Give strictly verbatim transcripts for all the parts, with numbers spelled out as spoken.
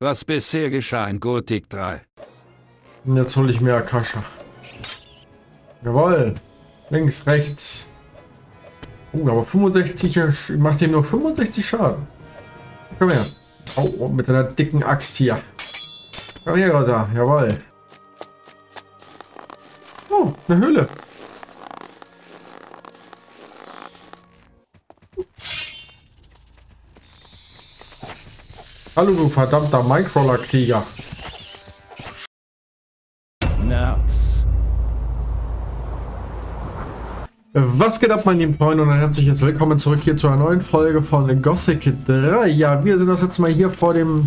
Was bisher geschah in Gothic drei. Und jetzt hole ich mir Akasha. Jawohl. Links, rechts. Oh, aber fünfundsechzig, ich mache dem nur fünfundsechzig Schaden. Komm her. Oh, mit einer dicken Axt hier. Komm her, Rosa. Jawohl. Oh, eine Höhle. Hallo, du verdammter Minecrawler-Krieger. Nerds. Was geht ab, meine lieben Freunde, und ein herzliches Willkommen zurück hier zu einer neuen Folge von Gothic drei. Ja, wir sind das jetzt mal hier vor dem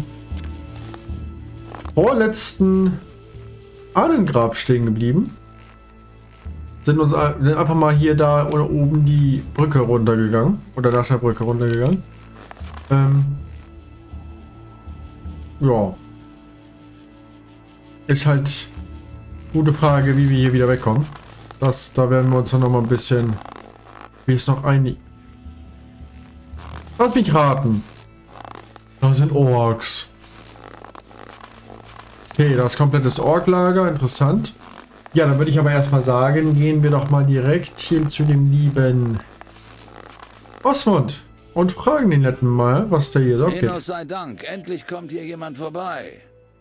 vorletzten Ahnengrab stehen geblieben. Sind uns sind einfach mal hier da oder oben die Brücke runtergegangen. Oder nach der Brücke runtergegangen. Ähm, ja. Ist halt gute Frage, wie wir hier wieder wegkommen. Das, da werden wir uns dann noch mal ein bisschen... Wie ist noch ein... Lass mich raten. Da sind Orks. Okay, das ist komplettes Ork-Lager. Interessant. Ja, dann würde ich aber erstmal sagen, gehen wir doch mal direkt hier zu dem lieben Osmond und fragen den netten mal, was der hier so abgeht. Enos sei Dank, endlich kommt hier jemand vorbei.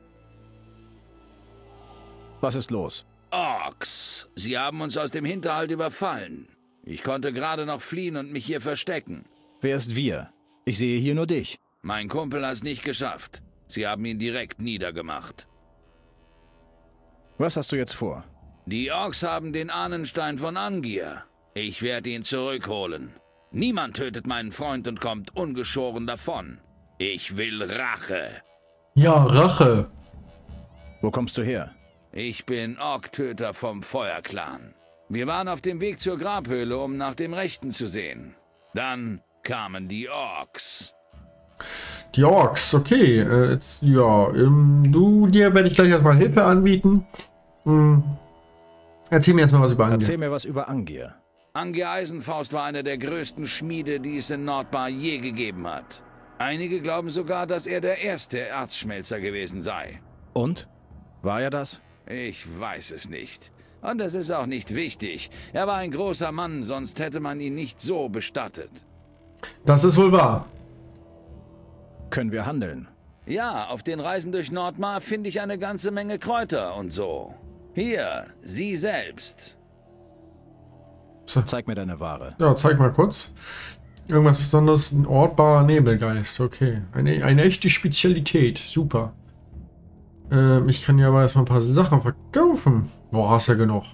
Was ist los? Orks, sie haben uns aus dem Hinterhalt überfallen. Ich konnte gerade noch fliehen und mich hier verstecken. Wer ist wir? Ich sehe hier nur dich. Mein Kumpel hat es nicht geschafft. Sie haben ihn direkt niedergemacht. Was hast du jetzt vor? Die Orks haben den Ahnenstein von Angier. Ich werde ihn zurückholen. Niemand tötet meinen Freund und kommt ungeschoren davon. Ich will Rache. Ja, Rache. Wo kommst du her? Ich bin Ork-Töter vom Feuerclan. Wir waren auf dem Weg zur Grabhöhle, um nach dem Rechten zu sehen. Dann kamen die Orks. Die Orks, okay. Äh, jetzt, ja, ähm, du, dir werde ich gleich erstmal Hilfe anbieten. Hm. Erzähl mir erstmal was über Angier. Erzähl mir was über Angier. Angier Eisenfaust war eine der größten Schmiede, die es in Nordbar je gegeben hat. Einige glauben sogar, dass er der erste Erzschmelzer gewesen sei. Und? War er das? Ich weiß es nicht. Und es ist auch nicht wichtig. Er war ein großer Mann, sonst hätte man ihn nicht so bestattet. Das ist wohl wahr. Können wir handeln? Ja, auf den Reisen durch Nordmar finde ich eine ganze Menge Kräuter und so. Hier, Sie selbst. Zeig mir deine Ware. Ja, zeig mal kurz. Irgendwas Besonderes, ein ortbarer Nebelgeist. Okay, eine, eine echte Spezialität. Super. Ähm, ich kann ja aber erstmal ein paar Sachen verkaufen. Boah, hast ja genug.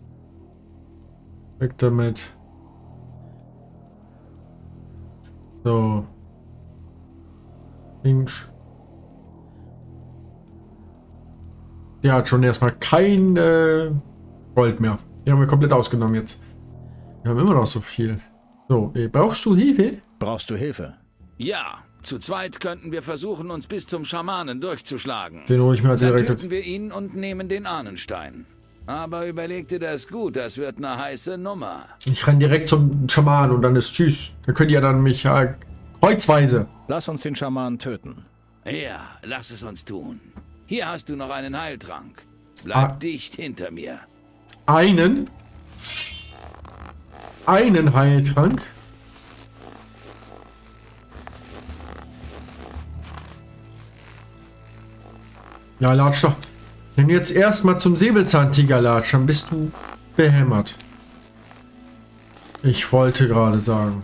Weg damit. So. Links. Der hat schon erstmal kein äh, Gold mehr. Die haben wir komplett ausgenommen jetzt. Wir haben immer noch so viel. So, ey, brauchst du Hilfe? Brauchst du Hilfe? Ja, zu zweit könnten wir versuchen, uns bis zum Schamanen durchzuschlagen. Den hole ich mir als Dann direkt. töten wir ihn und nehmen den Ahnenstein. Aber überleg dir das gut, das wird eine heiße Nummer. Ich renn direkt zum Schaman und dann ist Tschüss. Da könnt ihr dann mich äh, kreuzweise. Lass uns den Schamanen töten. Ja, lass es uns tun. Hier hast du noch einen Heiltrank. Bleib Ah. dicht hinter mir. Einen. Einen Heiltrank. Ja, latsch doch. Wenn du jetzt erstmal zum Säbelzahntiger latsch, dann bist du behämmert. Ich wollte gerade sagen.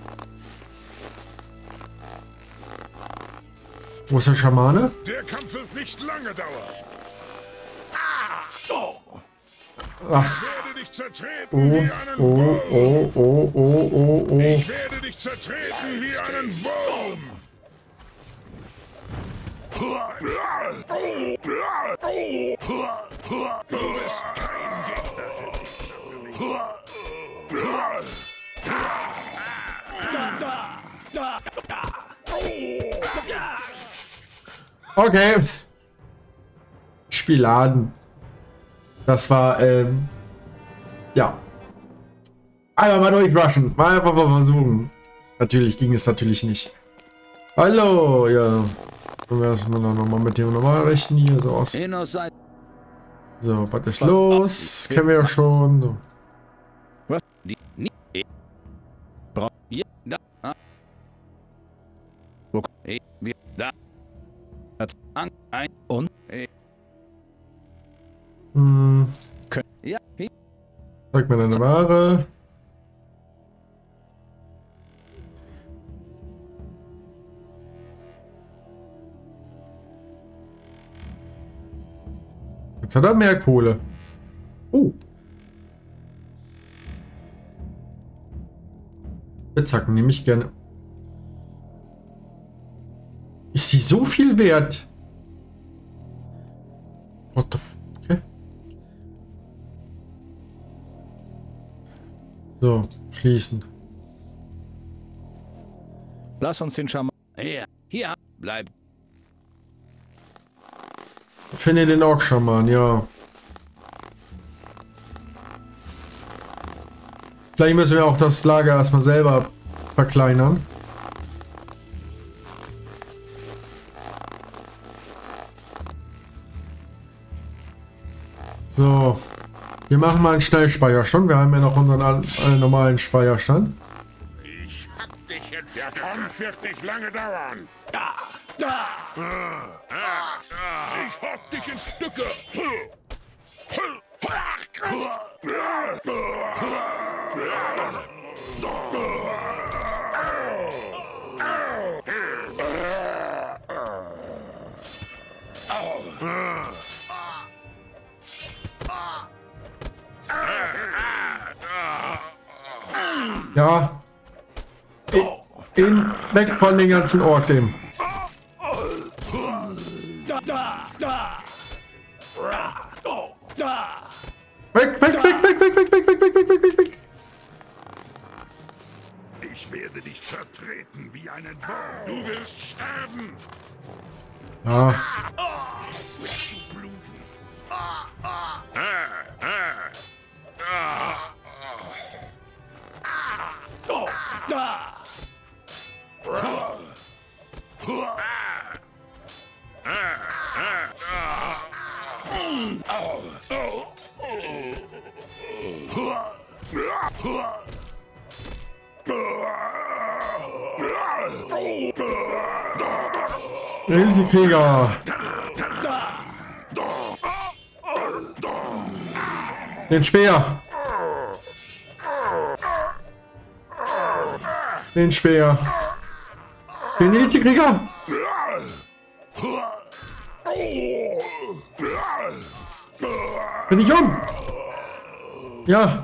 Wo ist der Schamane? Der Kampf wird nicht lange dauern. Ach, Ich werde dich zertreten oh, wie einen oh, Wurm. oh, oh, oh, oh, oh. Ich werde dich zertreten wie einen Wurm. Du bist kein Gegner für mich. Okay. Spieladen. Das war, ähm, ja. Einfach mal durchrushen. Mal einfach mal versuchen. Natürlich ging es natürlich nicht. Hallo, ja. Dann werden wir noch mal mit dem Normalrechten hier so aus. Innocide. So, was ist los? Kennen wir ja schon. So. Was? Die, nie, eh. Bra Ja, da, ah. Wo- Eh, wir, da. Hat- An, ein, Und? eh. Hm, Ja, hi. zeig mir deine Ware. Jetzt hat er mehr Kohle. Oh. Spitzhacken nehme ich gerne. Ist die so viel wert? What the f... Okay. So, schließen. Lass uns den Schaman... Hier, hier, bleib. Finde den Orkschaman, ja. Vielleicht müssen wir auch das Lager erstmal selber verkleinern. So. Wir machen mal einen Schnellspeicherstand. Wir haben ja noch unseren all, all normalen Speicherstand. Ich hab dich in Der Kampf wird nicht lange dauern. Da, da. Ich hack dich in Stücke. Ja. In, weg von den ganzen Orks eben. Weg, weg, weg, weg, weg, weg, weg, weg, weg, weg, weg, weg, weg. Ich werde dich zertreten wie einen Wurm. Du wirst sterben. Ja. Jetzt wirst du bluten. Die Krieger. Den Speer. Den Speer. Den Elite-Krieger. Bin ich um? Ja.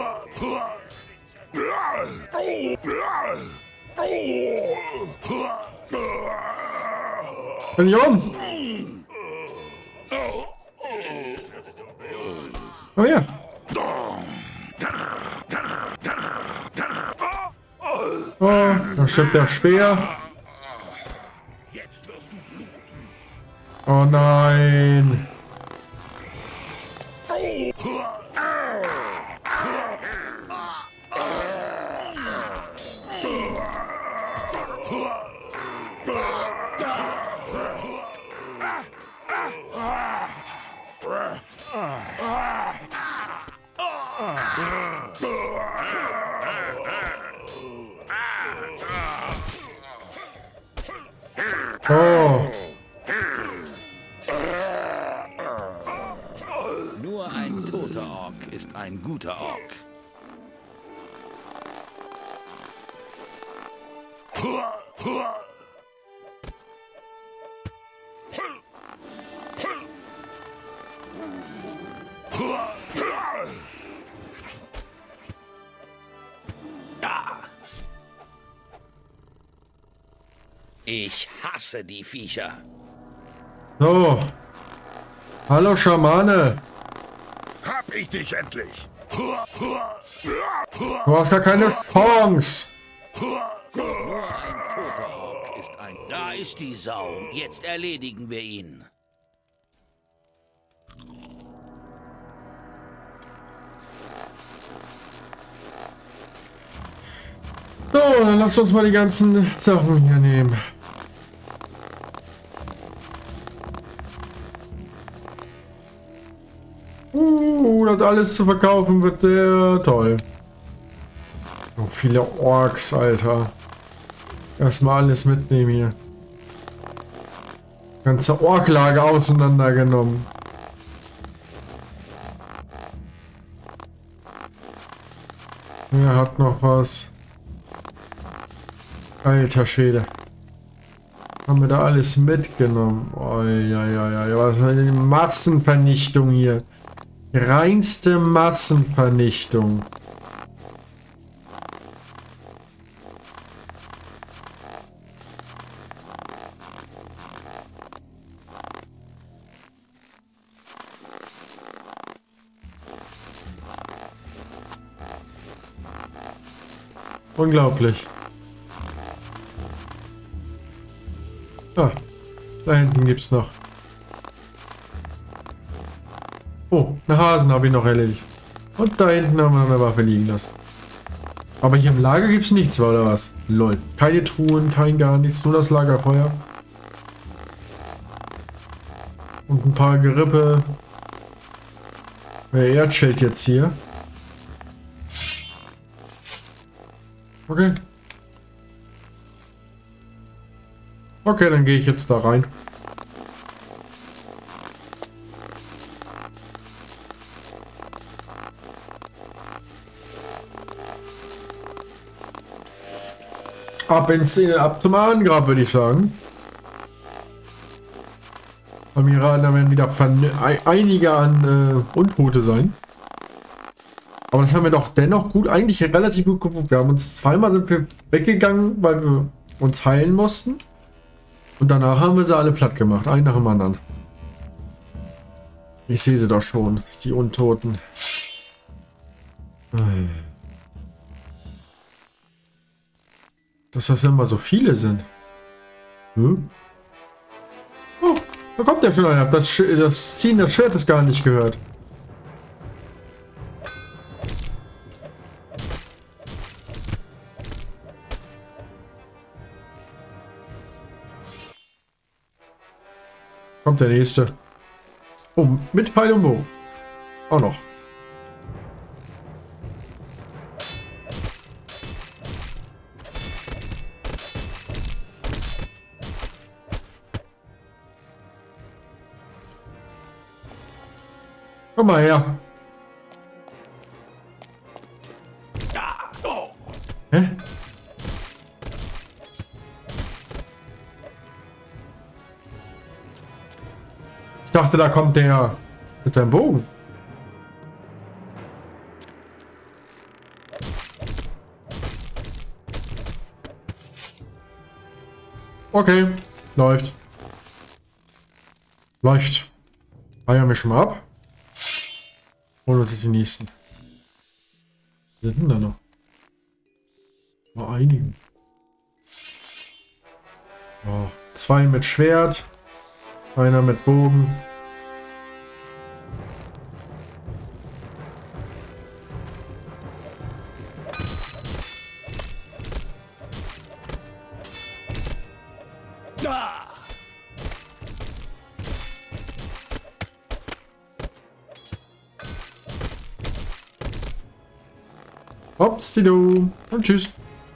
Bin ich um? Oh ja. Oh, da stirbt der Speer. Jetzt wirst du bluten. Oh nein. Oh. Nur ein toter Ork ist ein guter Ork. Ich hasse die Viecher. So. Hallo Schamane. Hab ich dich endlich. Du hast gar keine Chance. Nur ein toter Ork ist ein... Da ist die Sau. Jetzt erledigen wir ihn. So, dann lass uns mal die ganzen Sachen hier nehmen. Uh, das alles zu verkaufen wird sehr toll. So viele Orks, Alter. Erstmal alles mitnehmen hier. Ganze Orklager auseinandergenommen. Er hat noch was. Alter Schwede. Haben wir da alles mitgenommen? Oh, ja, ja, ja, ja. Was für eine Massenvernichtung hier. Reinste Massenvernichtung. Unglaublich. Ah, da hinten gibt's noch. Oh, eine Hasen habe ich noch erledigt. Und da hinten haben wir noch eine Waffe liegen lassen. Aber hier im Lager gibt's nichts, oder was? Lol. Keine Truhen, kein gar nichts, nur das Lagerfeuer. Und ein paar Gerippe. Wer Erdschild jetzt hier? Okay. Okay, dann gehe ich jetzt da rein. Ab ins ab zum Ahnengrab, würde ich sagen. Bei mir da werden wieder einige an äh, Untote sein. Aber das haben wir doch dennoch gut, eigentlich relativ gut gefunden. Wir haben uns zweimal sind wir weggegangen, weil wir uns heilen mussten. Und danach haben wir sie alle platt gemacht, einen nach dem anderen. Ich sehe sie doch schon, die Untoten. Dass das immer so viele sind. Hm? Oh, da kommt ja schon einer. Das, das Ziehen des Schwertes gar nicht gehört. Kommt der nächste. Oh, mit Pfeil und Bogen. Auch noch. Komm mal her. Hä? Ich dachte, da kommt der mit seinem Bogen. Okay, läuft. Läuft. Feiern wir schon mal ab. Holen uns jetzt die nächsten. Was sind denn da noch? War einigen. Oh, zwei mit Schwert. Einer mit Bogen. Hops, die du. Und tschüss.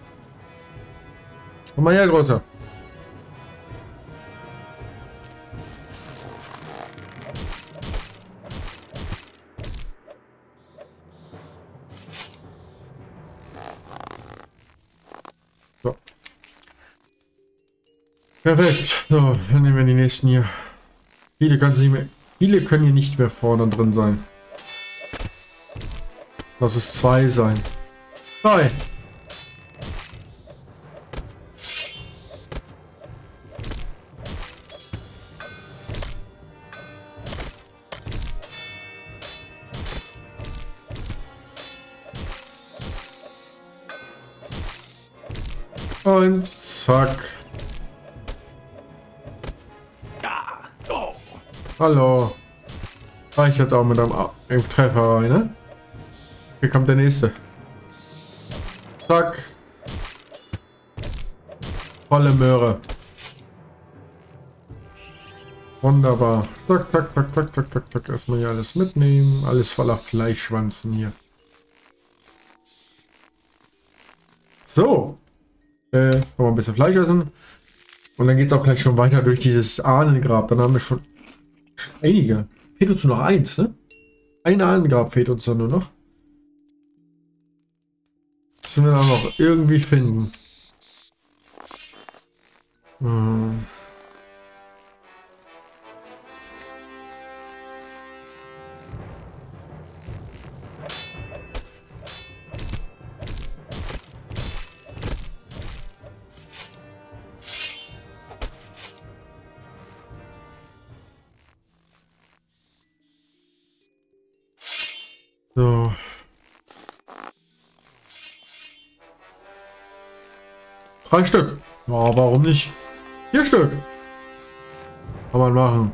Komm mal her, Großer. So. Perfekt. So, dann nehmen wir die nächsten hier. Viele können nicht mehr. Viele können hier nicht mehr vorne drin sein. Lass es zwei sein. Drei. Und zack. Hallo. War ich jetzt auch mit einem Treffer rein, ne? Hier kommt der nächste. Zack. Volle Möhre. Wunderbar. Tak, tak, tak, tak, tak, tak, tak. Erstmal hier alles mitnehmen. Alles voller Fleischschwanzen hier. So. Äh, noch ein bisschen Fleisch essen. Und dann geht es auch gleich schon weiter durch dieses Ahnengrab. Dann haben wir schon einige. Fehlt uns nur noch eins, ne? Ein Ahnengrab fehlt uns dann nur noch. Das müssen wir dann noch irgendwie finden. Hm. So. Drei Stück. Ja, warum nicht? Vier Stück. Kann man machen.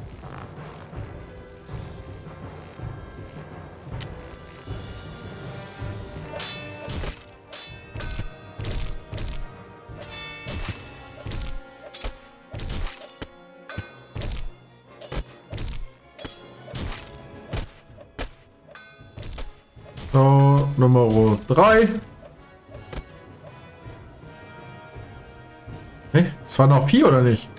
So, Nummer drei. Hä? Es waren noch vier oder nicht?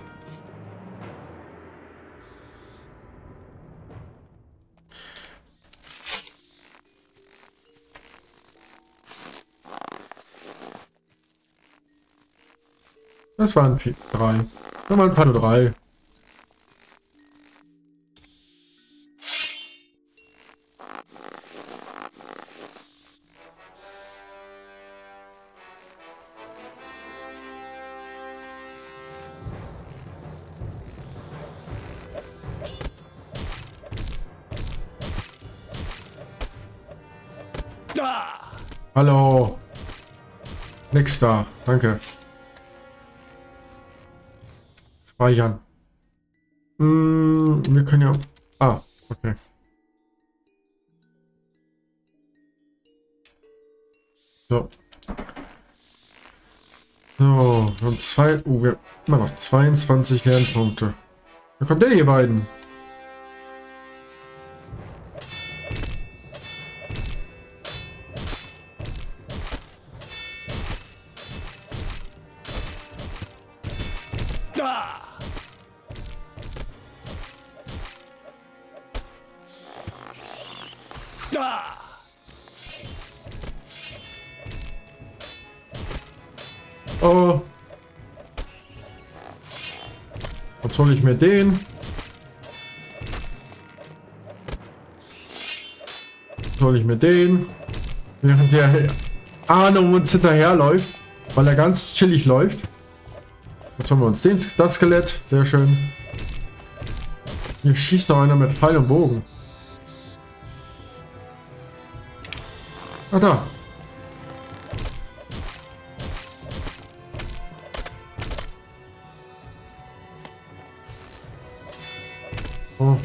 Das waren vier, drei. Das waren ein paar nur drei. Hallo. Nix da. Danke. Speichern. Hm, wir können ja... Ah, okay. So. So, wir haben zwei... Oh, wir haben immer noch zweiundzwanzig Lernpunkte. Da kommt der hier beiden. Oh. Jetzt hole ich mir den. Jetzt hole ich mir den. Während der Arne um uns hinterherläuft, weil er ganz chillig läuft. Jetzt haben wir uns den, das Skelett. Sehr schön. Hier schießt noch einer mit Pfeil und Bogen. Ah, da. Oh.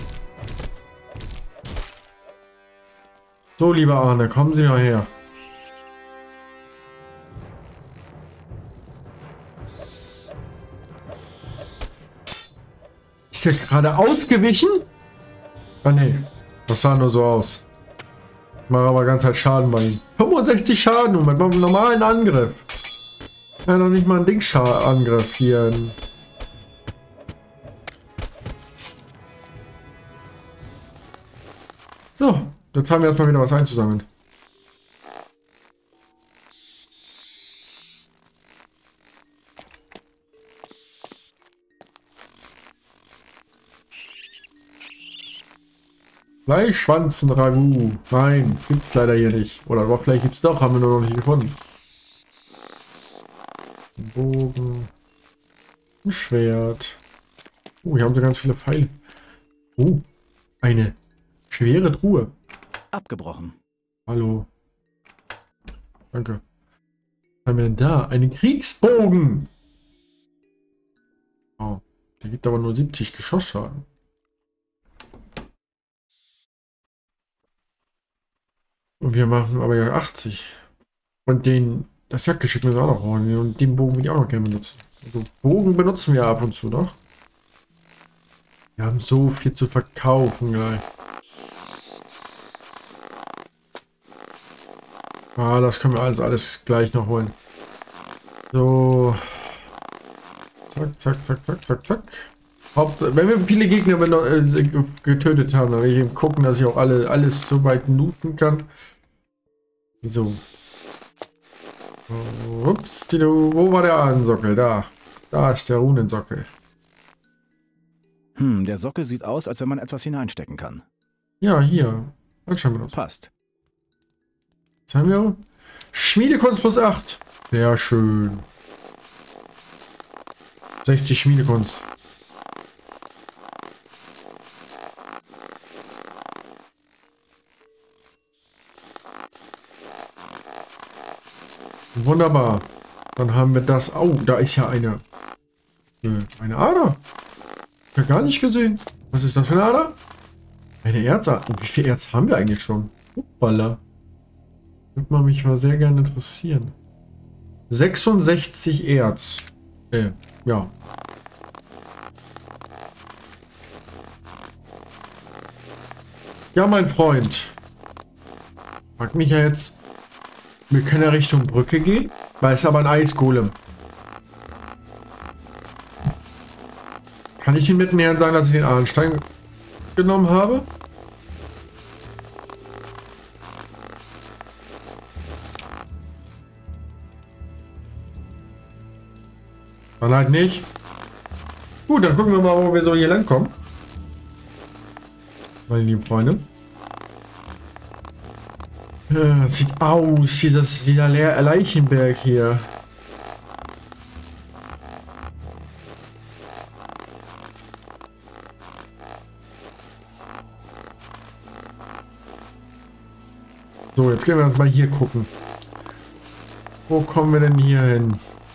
So, lieber Arne, kommen Sie mal her. Ist der gerade ausgewichen? Ah, nee. Das sah nur so aus. Ich mache aber ganz halt Schaden bei ihm. fünfundsechzig Schaden und mit einem normalen Angriff. Ja, noch nicht mal ein Dingschar-Angriff hier. So, jetzt haben wir erstmal wieder was einzusammeln. Fleischschwanzen-Ragout. Nein, gibt's leider hier nicht. Oder doch, vielleicht gibt's doch, haben wir nur noch nicht gefunden. Ein Bogen. Ein Schwert. Oh, hier haben sie ganz viele Pfeile. Oh, eine schwere Truhe. Abgebrochen. Hallo. Danke. Was haben wir denn da? Einen Kriegsbogen. Oh, der gibt aber nur siebzig Geschossschaden. Und wir machen aber ja achtzig. Und den, das Jagdgeschick müssen wir auch noch brauchen. Und den Bogen will ich auch noch gerne benutzen. Also Bogen benutzen wir ab und zu noch. Wir haben so viel zu verkaufen gleich. Ah, das können wir alles, alles gleich noch holen. So. Zack, zack, zack, zack, zack, zack. Haupt, wenn wir viele Gegner getötet haben, dann will ich eben gucken, dass ich auch alle alles so weit looten kann. So. Ups, wo war der Ahnensockel? Da. Da ist der Runensockel. Hm, der Sockel sieht aus, als wenn man etwas hineinstecken kann. Ja, hier. Dann schauen wir das. Passt. Was haben wir? Schmiedekunst plus acht. Sehr schön. sechzig Schmiedekunst. Wunderbar. Dann haben wir das. Oh, da ist ja eine. Eine Ader. Ich habe gar nicht gesehen. Was ist das für eine Ader? Eine Erzader. Oh, wie viel Erz haben wir eigentlich schon? Hoppala. Würde man mich mal sehr gerne interessieren. sechsundsechzig Erz. Äh, ja. Ja, mein Freund. Frag mich ja jetzt. Wir können ja Richtung Brücke gehen. Weil es aber ein Eisgolem. Kann ich den netten Herrn sagen, dass ich den Ahnenstein genommen habe? Dann halt nicht. Gut, dann gucken wir mal, wo wir so hier lang kommen. Meine lieben Freunde. Ja, sieht aus, dieses, dieser Le Leichenberg hier. So, jetzt gehen wir uns mal hier gucken. Wo kommen wir denn hier hin?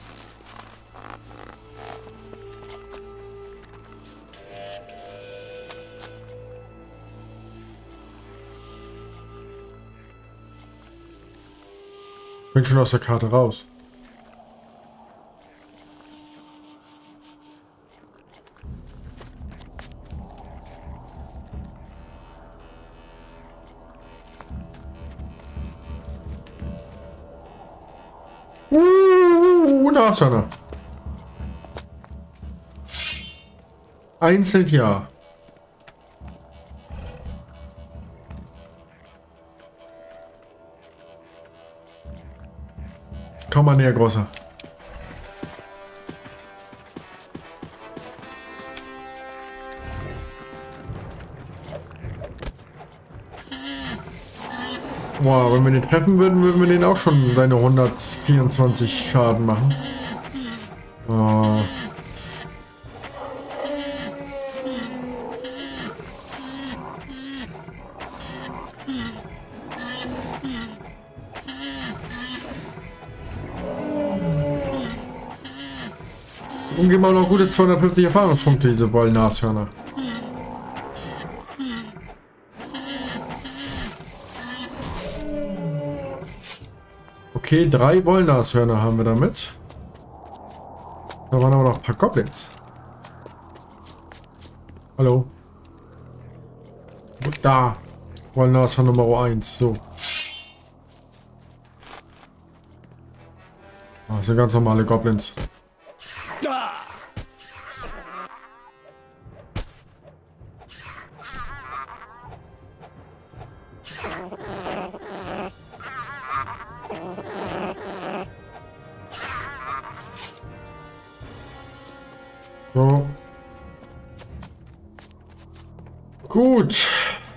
Ich bin schon aus der Karte raus. Uh, Nashörner. Einzeln ja. Komm mal näher, Großer. Wow, wenn wir den treffen würden, würden wir den auch schon seine hundertvierundzwanzig Schaden machen. Oh. Und geben wir noch gute zweihundertfünfzig Erfahrungspunkte, diese Wollnashörner. Okay, drei Wollnashörner haben wir damit. Da waren aber noch ein paar Goblins. Hallo. Da. Wollnashörner Nummer eins. So. Das sind ganz normale Goblins. So. Gut.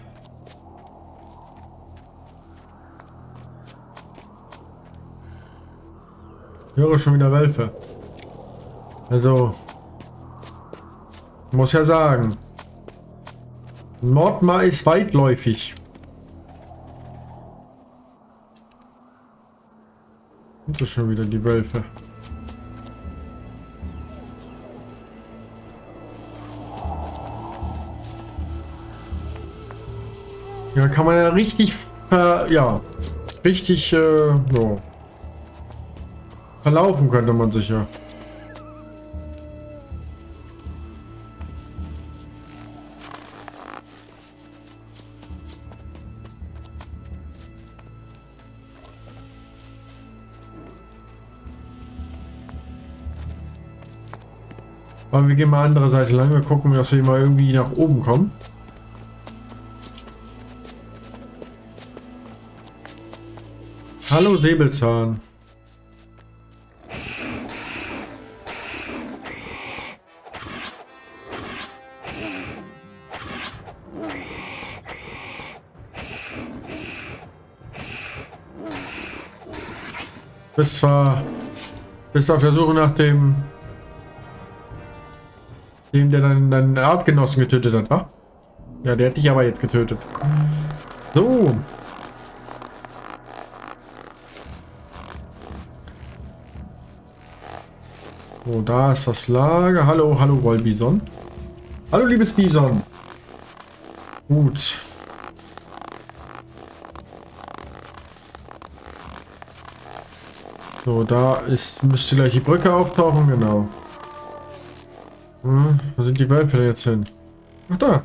Ich höre schon wieder Wölfe. Also, muss ja sagen, Nordmar ist weitläufig. Und so schon wieder die Wölfe. Ja, kann man ja richtig, äh, ja, richtig, äh, so. Verlaufen könnte man sich ja. Aber wir gehen mal andere Seite lang. Wir gucken, dass wir mal irgendwie nach oben kommen. Hallo Säbelzahn. Bist zwar bist auf der Suche nach dem dem, der dann deinen Artgenossen getötet hat, wa? Ja, der hat dich aber jetzt getötet. So. So, da ist das Lager. Hallo, hallo Wollbison. Hallo liebes Bison. Gut. So, da ist, müsste gleich die Brücke auftauchen, genau. Hm, wo sind die Wölfe denn jetzt hin? Ach, da.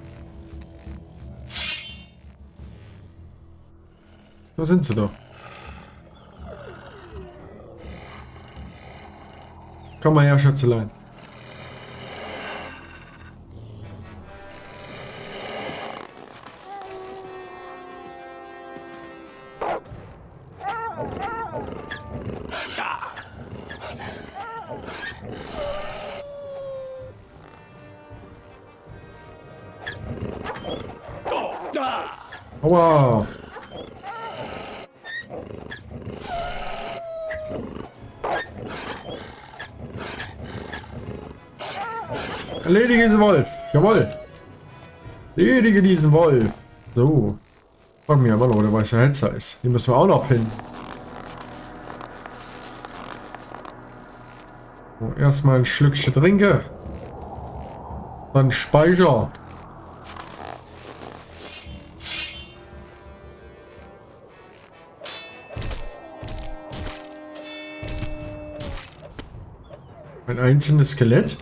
Da sind sie doch. Komm mal her, Schätzelein. Aua. Erledige diesen Wolf. Jawohl. Erledige diesen Wolf. So. Frag mich aber noch, wo der weiße Hetzer ist. Den müssen wir auch noch hin. So, erstmal ein Schlückchen trinken. Dann Speicher. Ein einzelnes Skelett.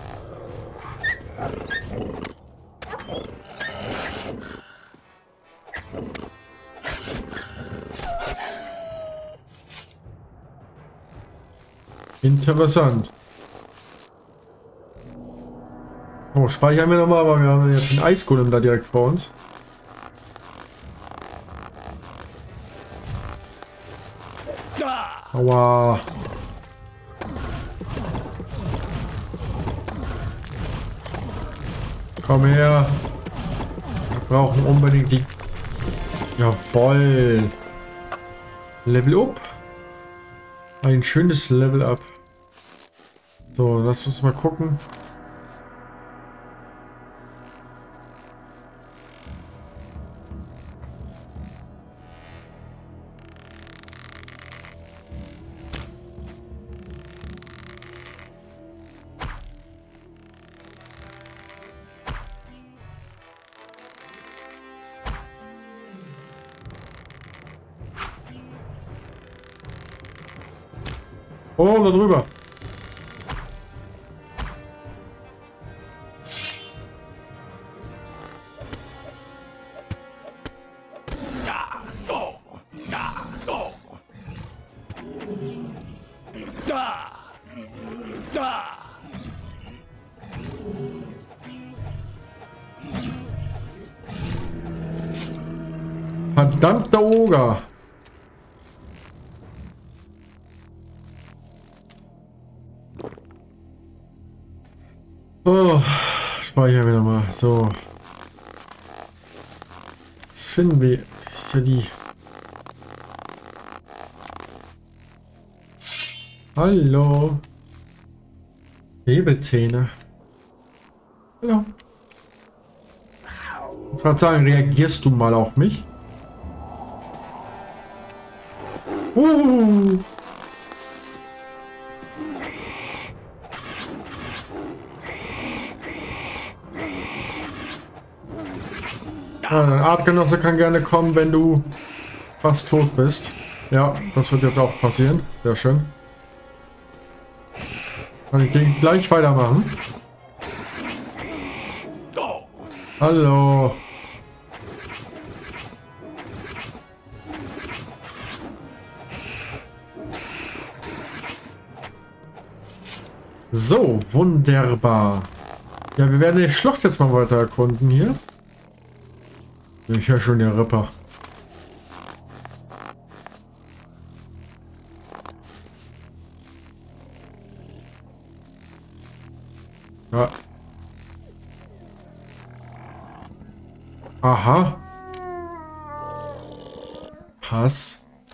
Interessant. Oh, speichern wir nochmal, aber wir haben jetzt den Eisgolem da direkt vor uns. Aua. Komm her. Wir brauchen unbedingt die... Jawoll. Level up. Ein schönes Level up. So, lass uns mal gucken. Oh, da drüber. Verdammter Oger. Oh, speichern wir nochmal. So. Das finden wir. Das ist ja die. Hallo. Säbelzähne. Hallo. Ich wollte gerade sagen, reagierst du mal auf mich? Uh. Ja, dein Artgenosse kann gerne kommen, wenn du fast tot bist. Ja, das wird jetzt auch passieren. Sehr schön. Kann ich den gleich weitermachen? Hallo. So, wunderbar. Ja, wir werden die Schlucht jetzt mal weiter erkunden hier. Ich höre schon der Ripper. Ja. Aha. Pass.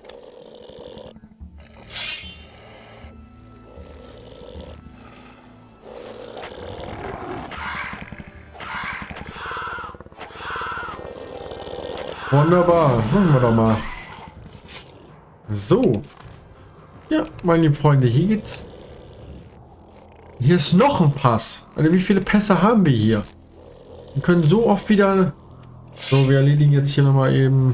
Wunderbar. Machen wir doch mal. So. Ja, meine lieben Freunde, hier geht's. Hier ist noch ein Pass. Also wie viele Pässe haben wir hier? Wir können so oft wieder... So, wir erledigen jetzt hier nochmal eben...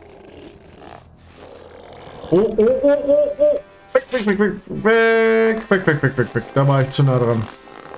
Oh, oh, oh, oh, oh. Weg, weg, weg, weg, weg, weg, weg, weg, weg, weg. Da war ich zu nah dran.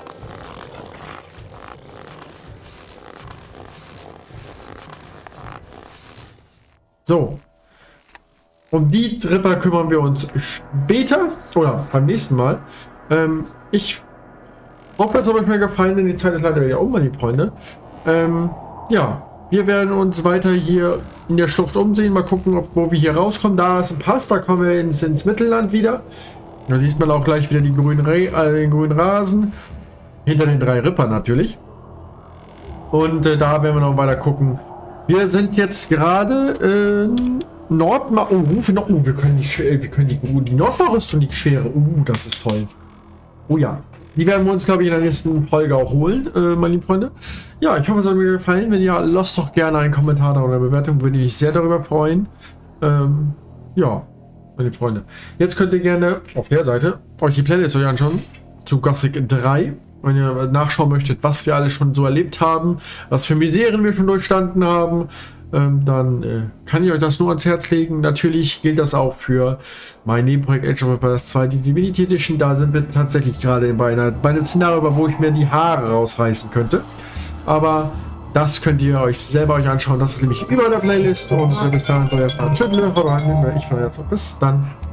So. Um die Ripper kümmern wir uns später oder beim nächsten Mal. Ähm, ich hoffe, es hat euch mal gefallen, denn die Zeit ist leider wieder um, meine Freunde. Ähm, ja, wir werden uns weiter hier in der Schlucht umsehen. Mal gucken, ob, wo wir hier rauskommen. Da ist ein Pass, da kommen wir ins, ins Mittelland wieder. Da sieht man auch gleich wieder die grünen Re äh, den grünen Rasen. Hinter den drei Rippern natürlich. Und äh, da werden wir noch weiter gucken. Wir sind jetzt gerade äh, Nord... Oh, rufe noch. Oh, wir können die, wir können die, oh, die Nordmar-Rüstung, die schwere. Oh, das ist toll. Oh ja. Die werden wir uns, glaube ich, in der nächsten Folge auch holen, äh, meine lieben Freunde. Ja, ich hoffe, es hat euch gefallen. Wenn ja, lasst doch gerne einen Kommentar oder eine Bewertung. Würde ich sehr darüber freuen. Ähm, ja, meine Freunde. Jetzt könnt ihr gerne auf der Seite euch die Playlist euch anschauen zu Gothic drei. Wenn ihr nachschauen möchtet, was wir alle schon so erlebt haben, was für Miseren wir schon durchstanden haben, ähm, dann äh, kann ich euch das nur ans Herz legen. Natürlich gilt das auch für mein Nebenprojekt Age of Empires zwei, die Divinity Edition. Da sind wir tatsächlich gerade bei, einer, bei einem Szenario, wo ich mir die Haare rausreißen könnte. Aber das könnt ihr euch selber euch anschauen. Das ist nämlich über der Playlist. Und äh, bis dahin soll erstmal tschüss, ich bin jetzt bis dann.